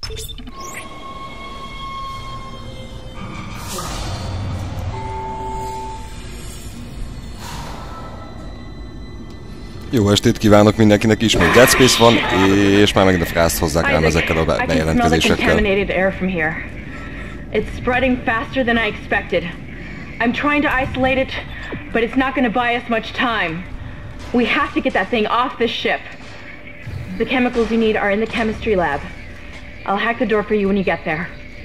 Jó estét kívánok mindenkinek, ismét Dead Space van, és már megint a frászt hozzák rám ezekkel a bejelentkezésekkel. It's spreading faster than I expected. I'm trying to isolate it, but it's not going to buy us much time. We have to get that thing off the ship. The chemicals you need are in the chemistry lab. I'll hack the door for you when you get there.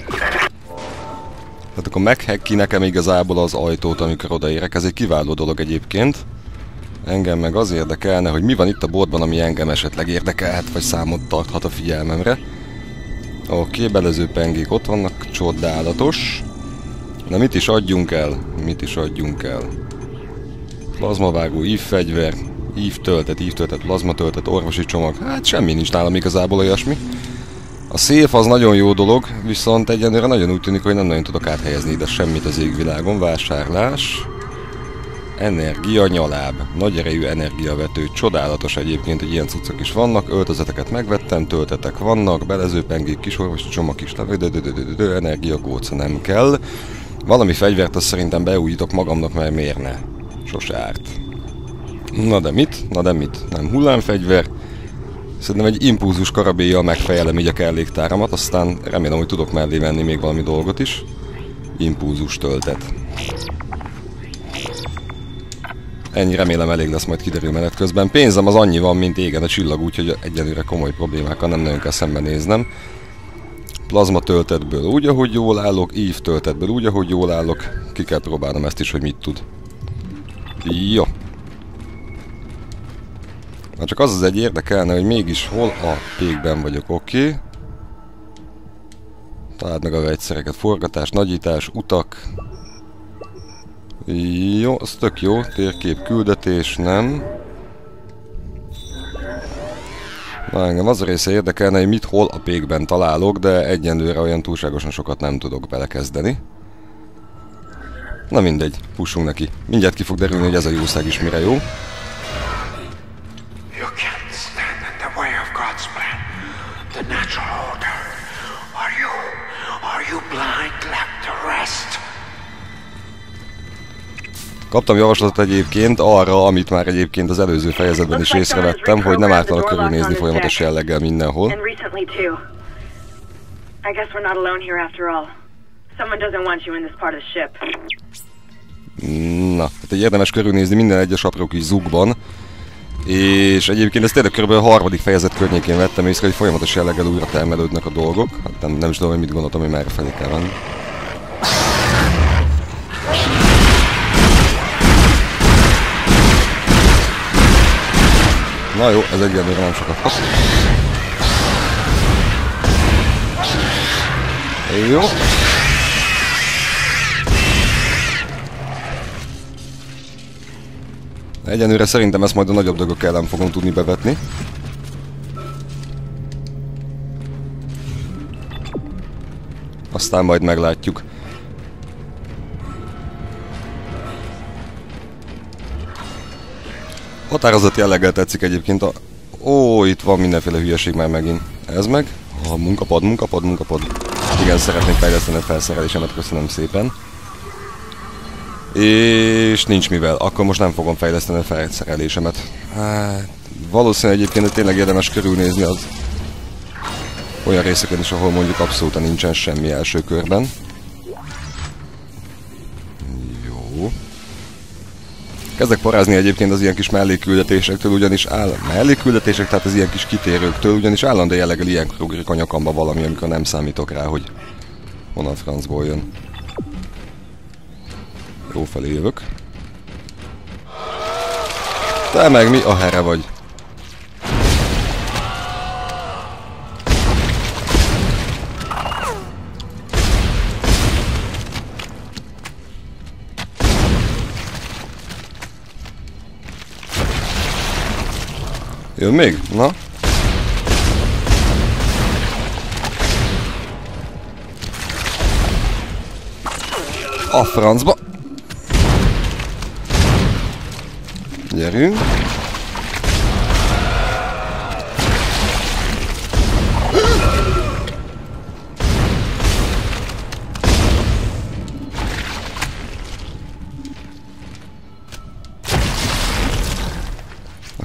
Tehát akkor meghacki nekem igazából az ajtót, amikor odaérek. Ez egy kiváló dolog egyébként. Engem meg az érdekelne, hogy mi van itt a boltban, ami engem esetleg érdekelhet, vagy számot tarthat a figyelmemre. Oké, belező pengék ott vannak, csodálatos. Na mit is adjunk el? Mit is adjunk el? Plazmavágó, ívfegyver, ívtöltet, plazmatöltet, orvosi csomag. Hát semmi nincs nálam igazából olyasmi. A széf az nagyon jó dolog, viszont egyenlőre nagyon úgy tűnik, hogy nem nagyon tudok áthelyezni ide semmit az égvilágon. Vásárlás. Energia nyaláb. Nagy erejű energiavető. Csodálatos egyébként, hogy ilyen cuccok is vannak. Öltözeteket megvettem, töltetek vannak, belezőpengék, kisorvosi csomag is levő, energiakóca nem kell. Valami fegyvert azt szerintem beújítok magamnak, mert miért ne? Sose árt. Na de mit? Na de mit? Nem hullámfegyver. Szerintem egy impulzus karabélyjal megfejelem így a kelléktáramat, aztán remélem, hogy tudok mellé venni még valami dolgot is. Impulzus töltet. Ennyi, remélem elég lesz, majd kiderül menet közben. Pénzem az annyi van, mint égen a csillag, úgyhogy egyelőre komoly problémákkal nem nagyon kell szembenéznem. Plazma töltetből úgy, ahogy jól állok, ív töltetből úgy, ahogy jól állok. Ki kell próbálnom ezt is, hogy mit tud. Jó. Na csak az egy érdekelne, hogy mégis hol a pékben vagyok, oké. Találd meg a vegyszereket, forgatás, nagyítás, utak. Jó, az tök jó. Térkép, küldetés, nem. Na, engem az a része érdekelne, hogy mit hol a pékben találok, de egyenlőre olyan túlságosan sokat nem tudok belekezdeni. Na mindegy, pussunk neki. Mindjárt ki fog derülni, hogy ez a jószág is mire jó. Kaptam javaslatot egyébként arra, amit már egyébként az előző fejezetben is észrevettem, hogy nem ártana körülnézni folyamatos jelleggel mindenhol. Na, hát egy érdemes körülnézni minden egyes apró kis zugban. És egyébként ezt tényleg kb. A harmadik fejezet környékén vettem észre, hogy folyamatos jelleggel újra termelődnek a dolgok. Hát nem is tudom, hogy mit gondoltam, hogy merre felé kell menni. Na jó, ez egyelőre nem sokat hat. Jó. Egyenlőre szerintem ezt majd a nagyobb dolgok ellen fogom tudni bevetni. Aztán majd meglátjuk. Határozott jelleggel tetszik egyébként a... Ó, itt van mindenféle hülyeség már megint. Ez meg? A munkapad. Igen, szeretnék fejleszteni a felszerelésemet, köszönöm szépen. És nincs mivel, akkor most nem fogom fejleszteni a felszerelésemet. Hát, valószínűleg egyébként tényleg érdemes körülnézni az olyan részeken is, ahol mondjuk abszolút nincsen semmi első körben. Jó. Kezdek parázni egyébként az ilyen kis mellékküldetésektől, ugyanis mellékküldetések, tehát az ilyen kis kitérőktől, ugyanis állandó jelleggel ilyenkor ugrik a nyakamba valami, amikor nem számítok rá, hogy honnan francból jön. Jó felé jövök. Te meg mi a here vagy? Jön még? Na? A francba! Gyerünk!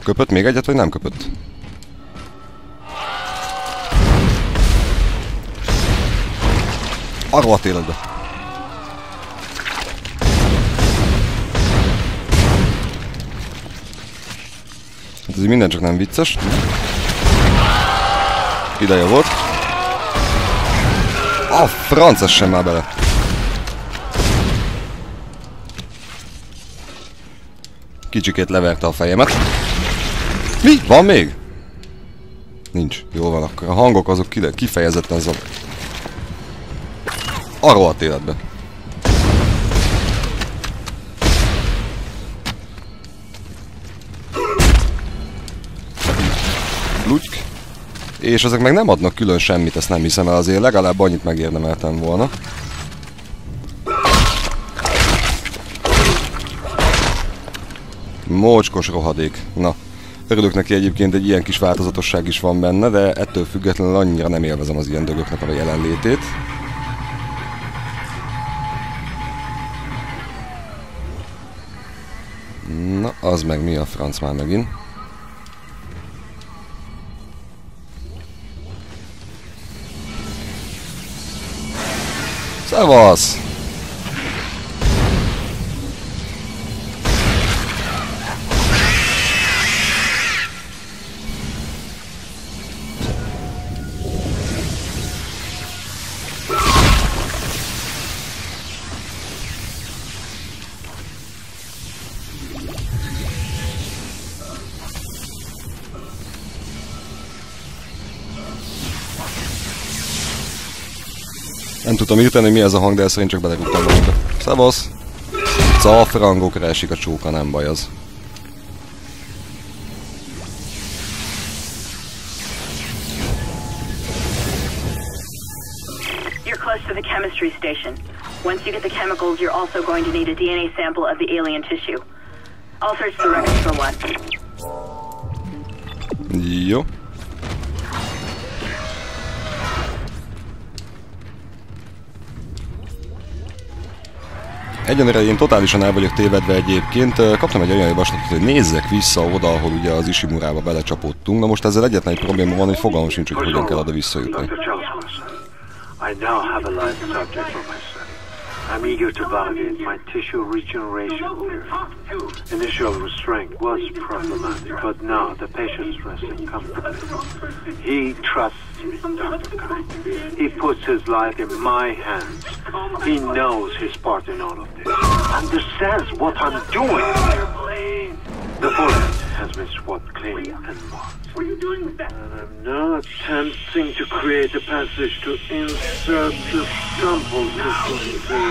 Köpött még egyet, vagy nem köpött? A rohadt életbe. Hát ez minden csak nem vicces. Ideje volt. A franc, ez sem már bele. Kicsikét leverte a fejemet. Mi? Van még? Nincs. Jó van, akkor a hangok azok kifejezetten zavar. A rohadt életbe. Lutyk. És ezek meg nem adnak külön semmit, ezt nem hiszem el, azért legalább annyit megérdemeltem volna. Mócskos rohadék. Na, örülök neki egyébként, egy ilyen kis változatosság is van benne, de ettől függetlenül annyira nem élvezem az ilyen dögöknek a jelenlétét. Na, az meg mi a franc már megint? Szevasz! Nem tudtam írteni, hogy mi ez a hang, de szerint csak belerúgtam valamit. Szevasz! Cafrangokra esik a csóka, nem baj az. You're close to the chemistry station. Once you get the chemicals, you're also going to need a DNA sample of the alien tissue. I'll search the records for one. Jó. Egyenlőre én totálisan el vagyok tévedve egyébként. Kaptam egy olyan javaslatot, hogy nézzek vissza oda, ahol ugye az Ishimurába belecsapódtunk. Na most ezzel egyetlen egy probléma van, hogy fogalmam sincs, hogy hogyan kell oda visszajutni. I'm eager to validate my tissue regeneration theory. Initial restraint was problematic, but now the patient's resting comfortably. He trusts me, Dr. Kai. He puts his life in my hands. He knows his part in all of this. Understands what I'm doing. The bullet has been swabbed clean and marked. What are you doing with that? And I'm now attempting to create a passage to insert the sample to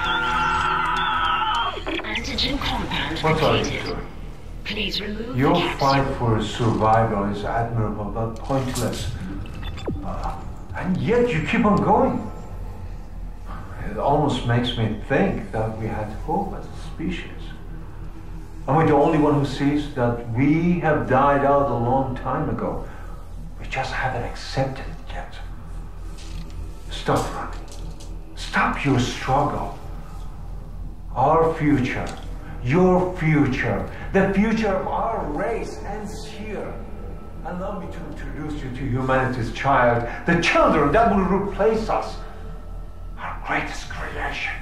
Antigen compound completed. Please remove Your the fight for survival is admirable but pointless. And yet you keep on going. It almost makes me think that we had hope as a species. Am I the only one who sees that we have died out a long time ago? We just haven't accepted it yet. Stop running. Stop your struggle. Our future, your future, the future of our race ends here. Allow me to introduce you to humanity's child, the children that will replace us, our greatest creation.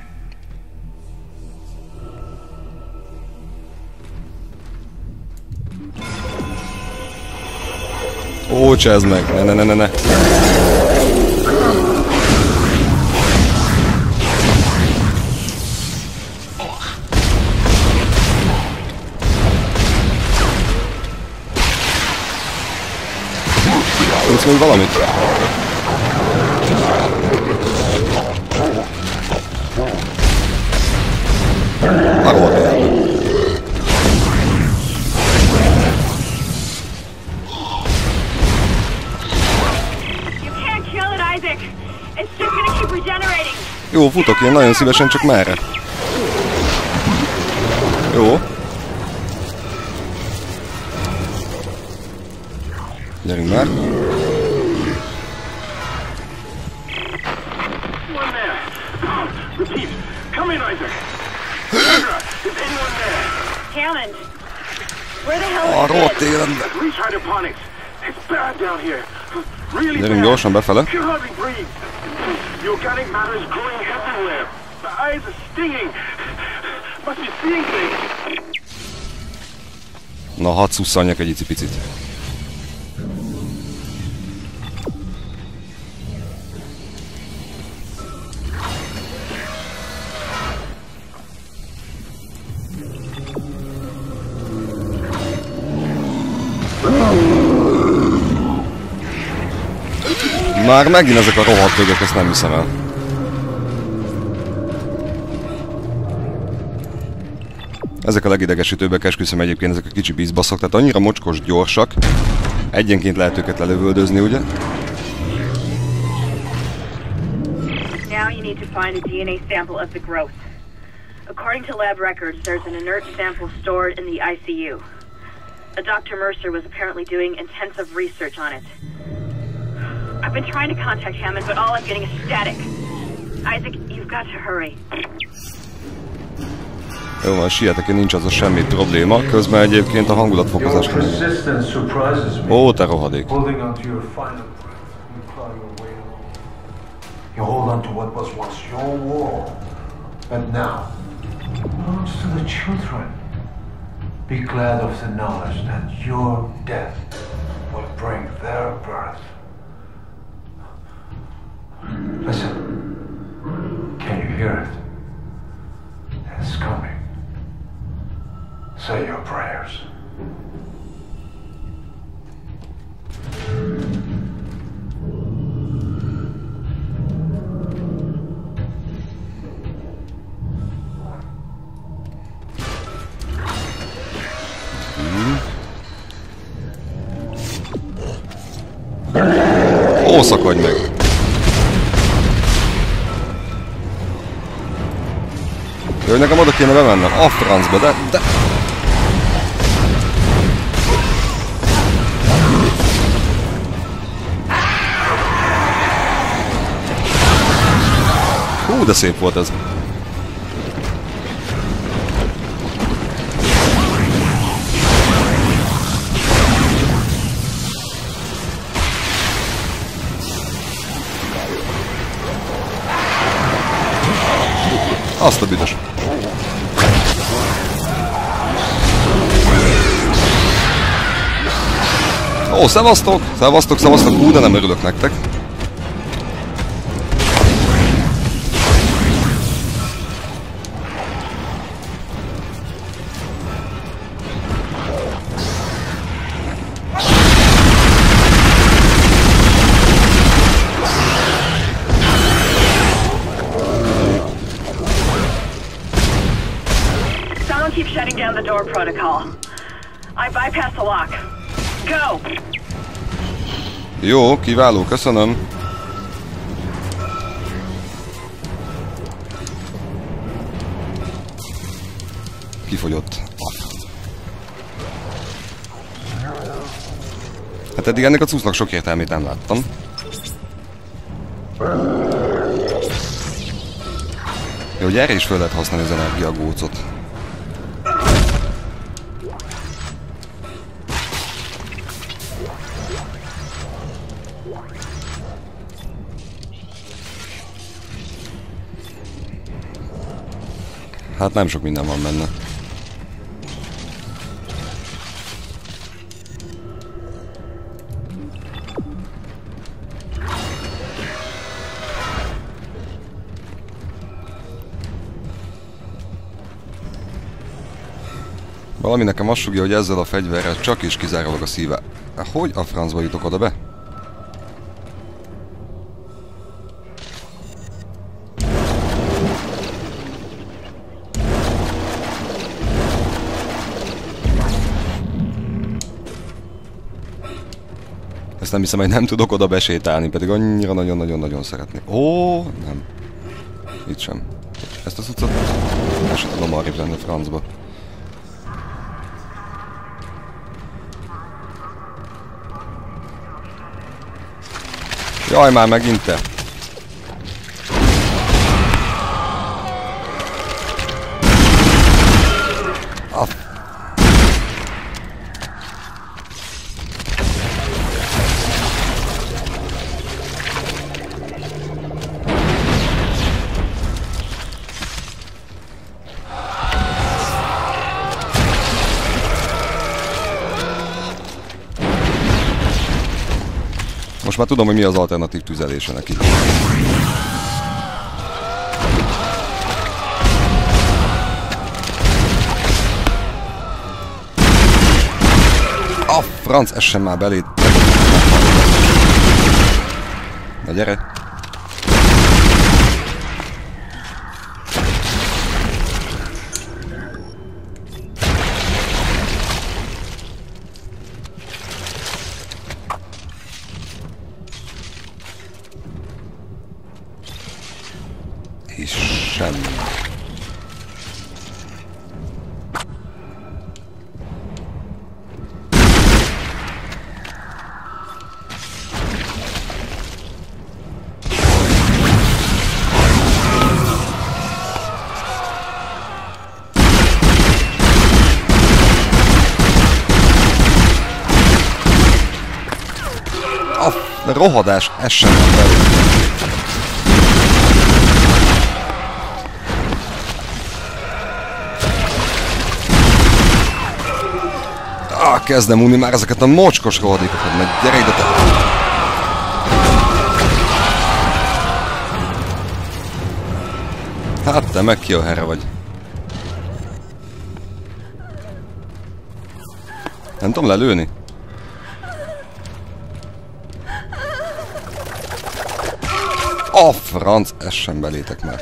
Ó, csezd meg! Ne! Tudsz még valamit? Arról kell. Jó, futok én nagyon szívesen, csak merre? Jó. Gyerünk már. A rohadt életbe. Reach hydroponics. It's bad down here. Really Gyerünk bad. gyorsan befele. You can hardly breathe. The organic matter is growing everywhere. My eyes are stinging. Must be seeing things. Na, hadd szusszanjak egy icipicit. Már megint ezek a rohadt lögök, ezt nem hiszem el. Ezek a legidegesítőbbek, esküszöm egyébként, ezek a kicsi bízbaszok, tehát annyira mocskos gyorsak. Egyenként lehet őket lelövöldözni, ugye? Now you need to find a DNA sample of the growth. According to lab records, there's an inert sample stored in the ICU. A Dr. Mercer was apparently doing intensive research on it. I've been trying to contact Hammond, but all I'm getting is static. Isaac, you've got to hurry. Jó van, sietek, én nincs az a semmi probléma. Közben egyébként a hangulatfokozás kell. Ó, te rohadék. You hold on to what was once your world, but now belongs to the children. Be glad of the knowledge that your death will bring their birth. Listen, can you hear it? It's coming. Say your prayers. Ó, szakadj meg! Jó, hogy nekem oda kéne bemennem. A francba, de... Hú, de szép volt ez. Azt a büdös. Ó, szevasztok! Szevasztok, szevasztok! Hú, de nem örülök nektek. Keep shutting down the door protocol. I bypassed the lock. Go! Jó, kiváló, köszönöm. Kifogyott. Hát eddig ennek a cuccnak sok értelmét nem láttam. Jó, hogy erre is fel lehet használni az energiagócot. Hát nem sok minden van benne. Valami nekem azt sugja, hogy ezzel a fegyverrel csak is kizárólag a szíve. Hogy a francba jutok oda be? Ezt nem hiszem, hogy nem tudok oda besétálni, pedig annyira nagyon-nagyon-nagyon szeretnék. Ó, nem. Itt sem. Ezt az utcát el sem tudom arrébb lenni francba. Jaj, már megint te! most már tudom, hogy mi az alternatív tüzelése neki. A franc, essen már belé. Na gyere! És semmi. A rohadás, ez sem van belül. Kezdem unni már ezeket a mocskos rohadékokat, meg gyere ide te! Hát te meg ki a herre vagy. Nem tudom lelőni? A franc, ez sem belétek már.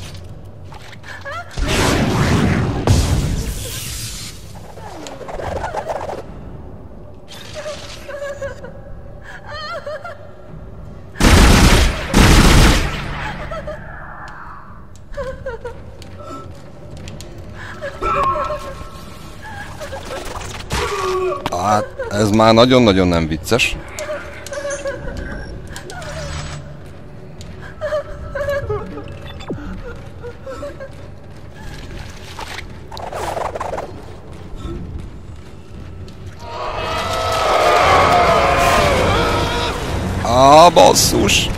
Hát, ez már nagyon-nagyon nem vicces. Basszus!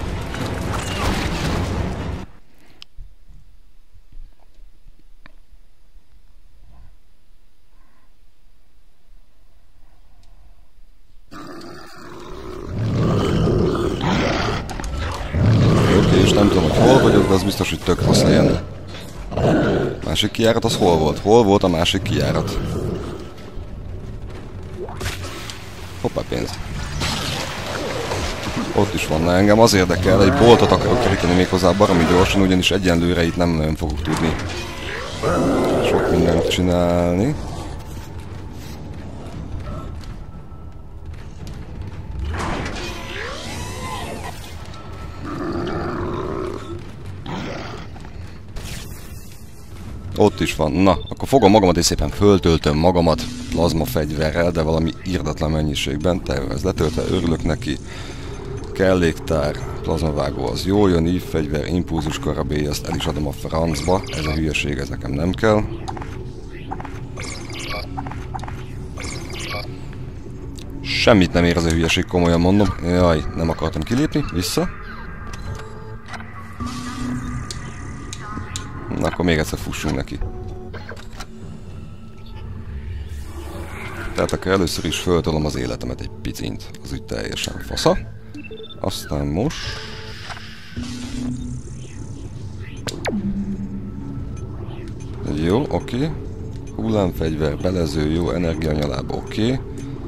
Oké, és nem tudom, hogy hol vagyok, de az biztos, hogy tök rossz helyen. Másik kijárat az hol volt? Hol volt a másik kijárat? Hoppá, pénz. Ott is van, engem az érdekel, egy boltot akarok keríteni méghozzá baromi gyorsan, ugyanis egyenlőre itt nem nagyon fogok tudni sok mindent csinálni. Ott is van. Na, akkor fogom magamat és szépen föltöltöm magamat plazmafegyverrel, de valami irdatlan mennyiségben. Ez letöltve, örülök neki. Kelléktár, plazmavágó az jó jön, ívfegyver, impulzus karabély, azt el is adom a francba. Ez a hülyeség, ez nekem nem kell. Semmit nem ér az a hülyeség, komolyan mondom. Jaj, nem akartam kilépni, vissza. Na, akkor még egyszer fussunk neki. Tehát akkor először is föltolom az életemet egy picint. Az úgy teljesen fasza. Aztán most... Jó, oké. Hullámfegyver, belező, jó, energianyaláb, oké.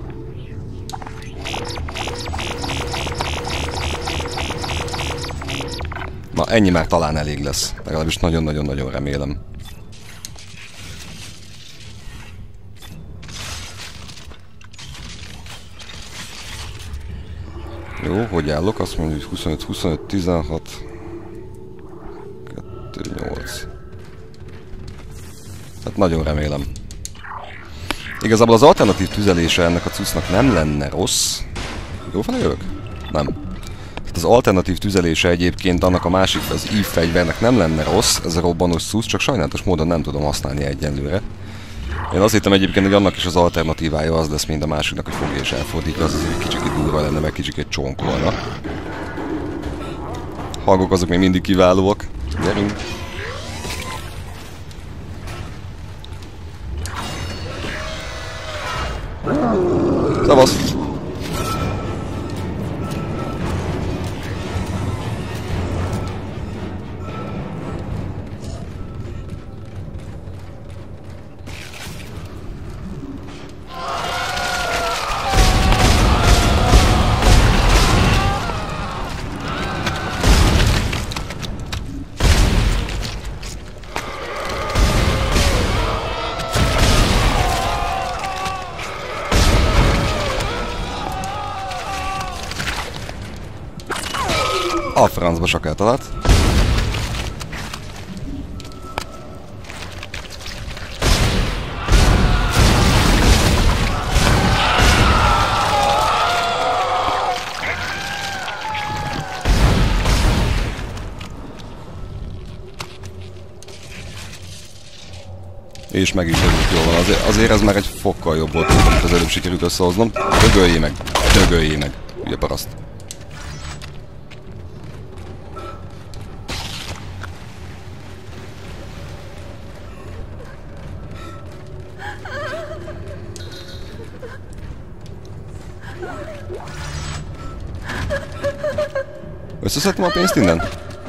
Na, ennyi már talán elég lesz. Legalábbis nagyon-nagyon-nagyon remélem. Jó, hogy állok? Azt mondjuk, hogy 25, 25, 16... 2, 8... Hát nagyon remélem. Igazából az alternatív tüzelése ennek a cuccnak nem lenne rossz. Jó fel jövök? Nem. Hát az alternatív tüzelése egyébként annak a másik, az ívfegyvernek nem lenne rossz, ez a robbanós cucc, csak sajnálatos módon nem tudom használni egyenlőre. Én azt hittem egyébként, hogy annak is az alternatívája az lesz, mint a másiknak, hogy fogja és elfordítja, az azért kicsit durva lenne, meg kicsit csonkolna. Hangok azok még mindig kiválóak. Gyerünk! Szavasz! A francba csak eltalált. És meg is jövünk, jól van. Azért ez már egy fokkal jobb volt, amit az előbb sikerült összehoznom. Dögöljé meg! Dögöljé meg! Ugye paraszt. Összeszedtem a pénzt innen?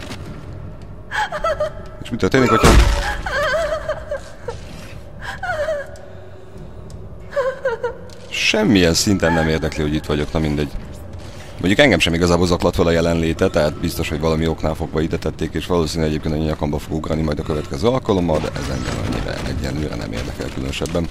És mi történik, hogyha... Semmilyen szinten nem érdekli, hogy itt vagyok, na mindegy. Mondjuk engem sem igazából zaklat fel a jelenléte, tehát biztos, hogy valami oknál fogva ide tették, és valószínűleg egyébként a nyakamba fog ugrani majd a következő alkalommal, de ez engem annyira egyenlőre nem érdekel különösebben.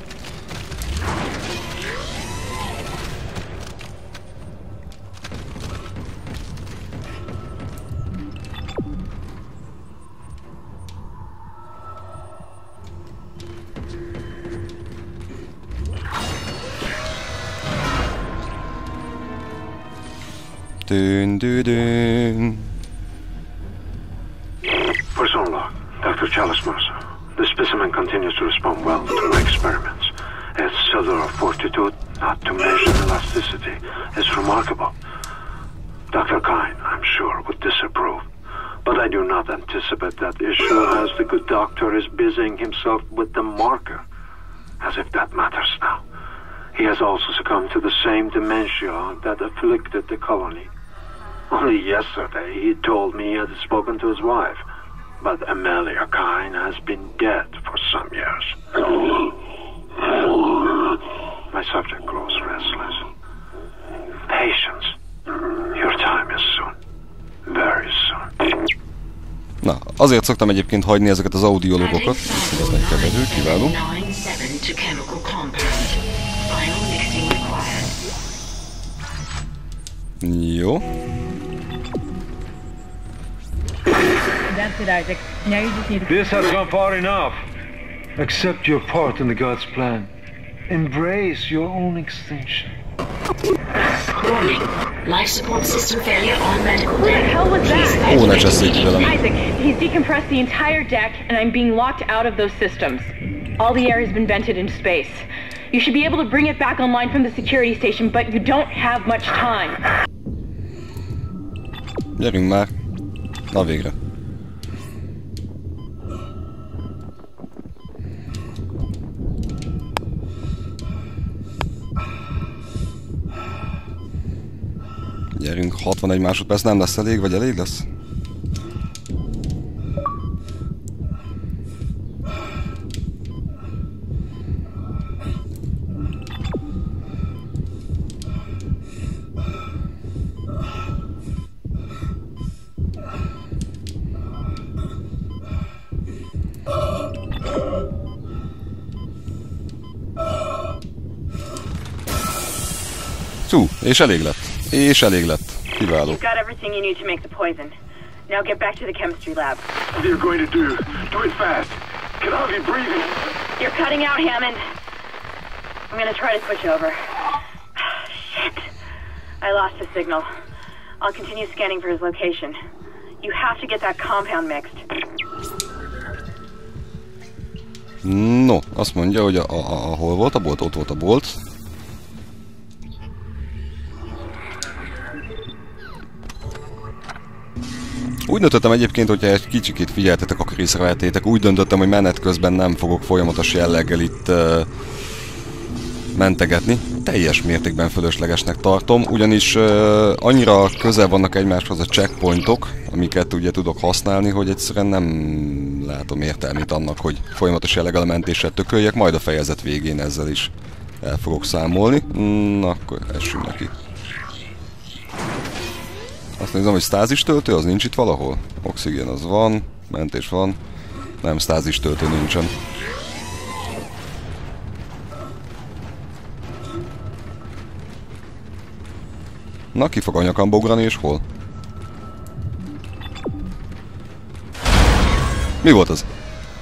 Person log, Dr. Chalice Mercer. The specimen continues to respond well to my experiments. Its cellular fortitude, not to mention elasticity, is remarkable. Dr. Kine, I'm sure, would disapprove. But I do not anticipate that issue as the good doctor is busying himself with the marker. As if that matters now. He has also succumbed to the same dementia that afflicted the colony. Only yesterday he told me he had spoken to his wife, but Amelia Kine has been dead for some years. My subject grows restless. Patience. Your time is soon. Very soon. Na, azért szoktam egyébként hagyni ezeket az audiologokat. Születnek keverő, kiváló. Jó. That's it, Isaac. Now you just need to... This has gone far enough. Accept your part in the God's plan. Embrace your own extinction. Warning. Life support system failure on medical deck. What the hell was that? Ó, ne cseszék ki velem. Isaac, he's decompressed the entire deck, and I'm being locked out of those systems. All the air has been vented into space. You should be able to bring it back online from the security station, but you don't have much time. Gyerünk már. Na végre. Gyerünk, 61 másodperc nem lesz elég, vagy elég lesz? És elég lett. És elég lett. Kiváló. You've got everything you need to make the poison. Now get back to the chemistry lab. What are you going to do? Do it fast. Can hardly breathe. You're cutting out, Hammond. I'm gonna try to switch over. Shit. I lost the signal. I'll continue scanning for his location. You have to get that compound mixed. No, azt mondja, hogy hol volt a bolt? Ott volt a bolt. Úgy döntöttem egyébként, hogyha egy kicsikét figyeltetek, akkor észrevettétek. Úgy döntöttem, hogy menet közben nem fogok folyamatos jelleggel itt mentegetni. Teljes mértékben fölöslegesnek tartom, ugyanis annyira közel vannak egymáshoz a checkpointok, amiket ugye tudok használni, hogy egyszerűen nem látom értelmét annak, hogy folyamatos jelleggel a mentéssel tököljek, majd a fejezet végén ezzel is el fogok számolni. Na, akkor essünk neki. Azt nézem, hogy stázis töltő, az nincs itt valahol? Oxigén az van, mentés van. Nem, stázis töltő nincsen. Na, ki fog a nyakamba ugrani és hol? Mi volt az?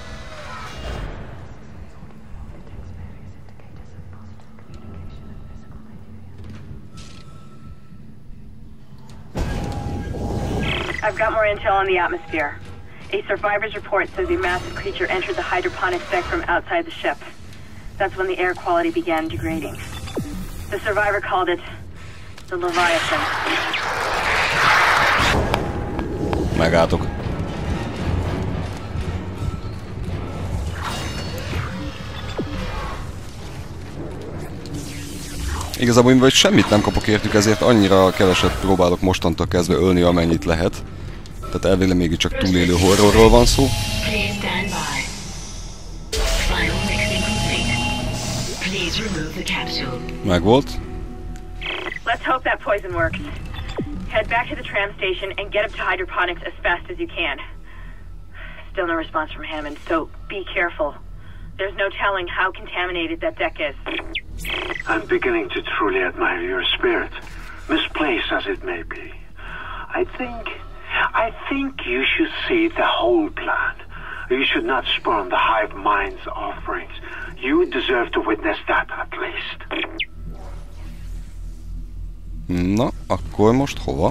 I've got more intel on the atmosphere. A survivor's report says a massive creature entered the hydroponics deck from outside the ship. That's when the air quality began degrading. The survivor called it the Leviathan. Megálltok. Igazából mivel semmit nem kapok értük, ezért annyira keveset próbálok mostantól kezdve ölni, amennyit lehet. Tehát elvileg mégiscsak túlélő horrorról van szó. Megvolt. Let's hope that poison works. Head back to the tram station and get up to hydroponics as fast as you can. Still no response from Hammond, so be careful. There's no telling how contaminated that deck is. I'm beginning to truly admire your spirit, misplaced as it may be. I think you should see the whole plan. You should not spurn the hive mind's offerings. You deserve to witness that at least. Na, akkor most hova?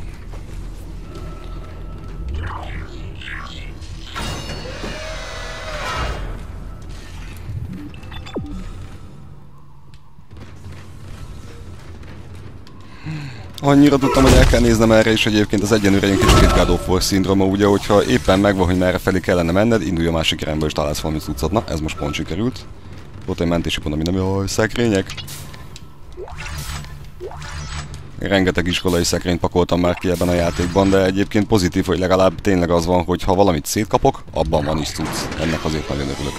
Annyira tudtam, hogy el kell néznem erre, és egyébként az egyenlőre ilyen kicsit God of War szindróma, ugye, hogyha éppen megvan, hogy merre felé kellene menned, indulj a másik irányba és találsz valami cuccot. Na, ez most pont sikerült. Volt egy mentési pont, ami nem jaj, szekrények. Rengeteg iskolai szekrényt pakoltam már ki ebben a játékban, de egyébként pozitív, hogy legalább tényleg az van, hogy ha valamit szétkapok, abban van is cucc. Ennek azért nagyon örülök.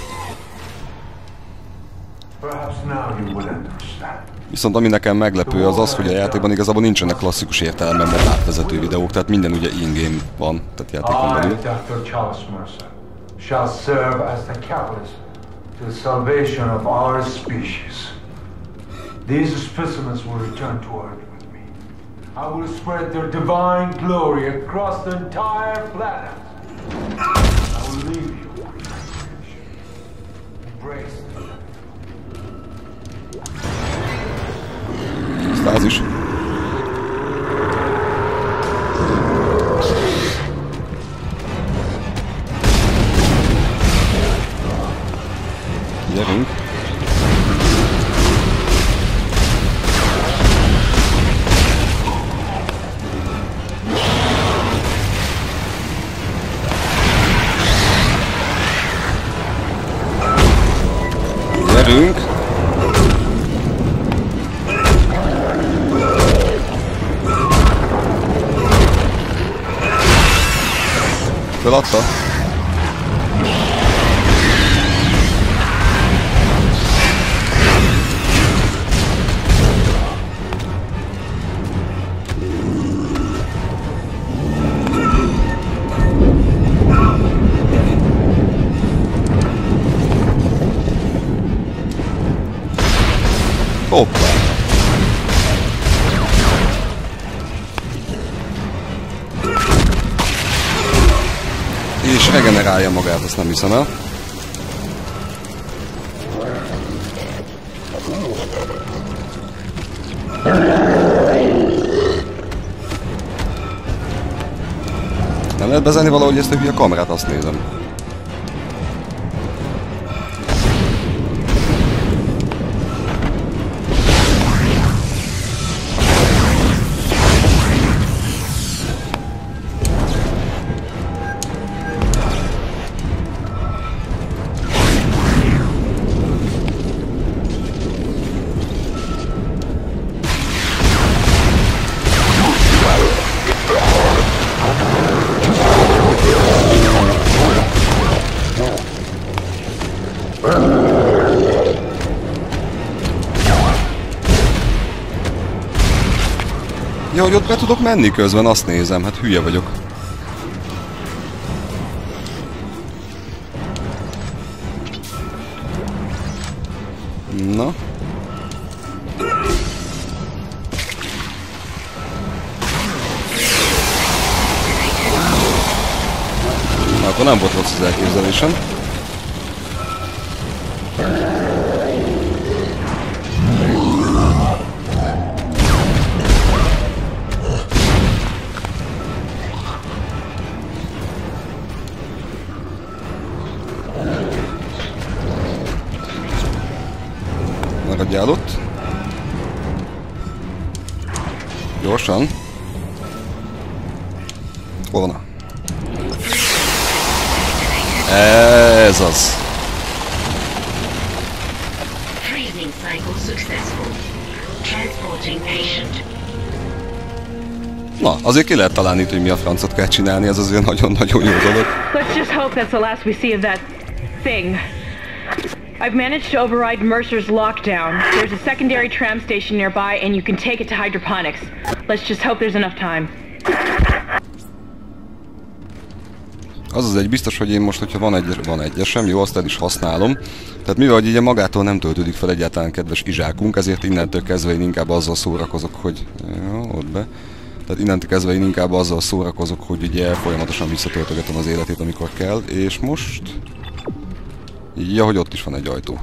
Viszont ami nekem meglepő az az, hogy a játékban igazából nincsenek klasszikus értelemben vett átvezető videók, tehát minden ugye in-game van, tehát játékon belül. Dr. Charles Mercer shall serve as the catalyst to the salvation of our species. These specimens will return to Earth with me. I will spread their divine glory across the entire planet. I will leave you with my creation. Embrace them. Stázis. Gyerünk. Gyerünk. Feladta? Hoppá! És regenerálja magát, azt nem hiszem el. Nem lehet bezenni valahogy ezt a hülye kamerát, azt nézem. Ja, hogy ott be tudok menni közben, azt nézem, hát hülye vagyok. Na. Akkor nem volt rossz az elképzelésem. Maradjál ott. Gyorsan. Hol van? Ez az. Freezing cycle successful. Transporting patient. Na, azért ki lehet találni, hogy mi a francot kell csinálni, ez azért nagyon-nagyon jó dolog. Let's just hope that's the last we see of that thing. I've managed to override Mercer's lockdown. There's a secondary tram station nearby and you can take it to hydroponics. Let's just hope there's enough time. Az egy biztos, hogy én most, hogyha van egyesem, jó, azt el is használom. Tehát mivel, hogy ugye magától nem töltődik fel egyáltalán kedves izsákunk, ezért innentől kezdve én inkább azzal szórakozok, hogy... Jó, ott be. Tehát innentől kezdve én inkább azzal szórakozok, hogy ugye folyamatosan visszatöltögetem az életét, amikor kell, és most... Ja, hogy ott is van egy ajtó.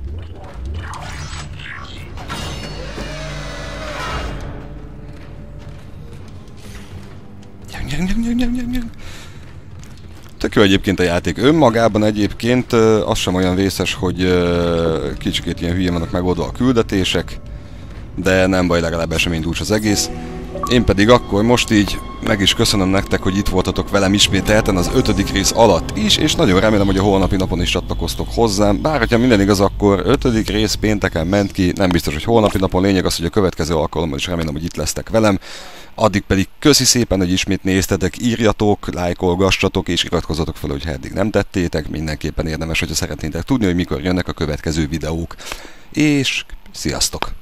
Tök jó egyébként a játék. Önmagában egyébként az sem olyan vészes, hogy kicsikét ilyen hülyén vannak megoldva a küldetések, de nem baj, legalább eseménydús az egész. Én pedig akkor most így meg is köszönöm nektek, hogy itt voltatok velem ismételten az 5. rész alatt is, és nagyon remélem, hogy a holnapi napon is csatlakoztok hozzám. Bár, hogyha minden igaz, akkor 5. rész pénteken ment ki, nem biztos, hogy holnapi napon, lényeg az, hogy a következő alkalommal is remélem, hogy itt lesztek velem. Addig pedig köszi szépen, hogy ismét néztetek, írjatok, lájkolgassatok és iratkozzatok fel, hogyha eddig nem tettétek. Mindenképpen érdemes, hogyha szeretnétek tudni, hogy mikor jönnek a következő videók. És sziasztok!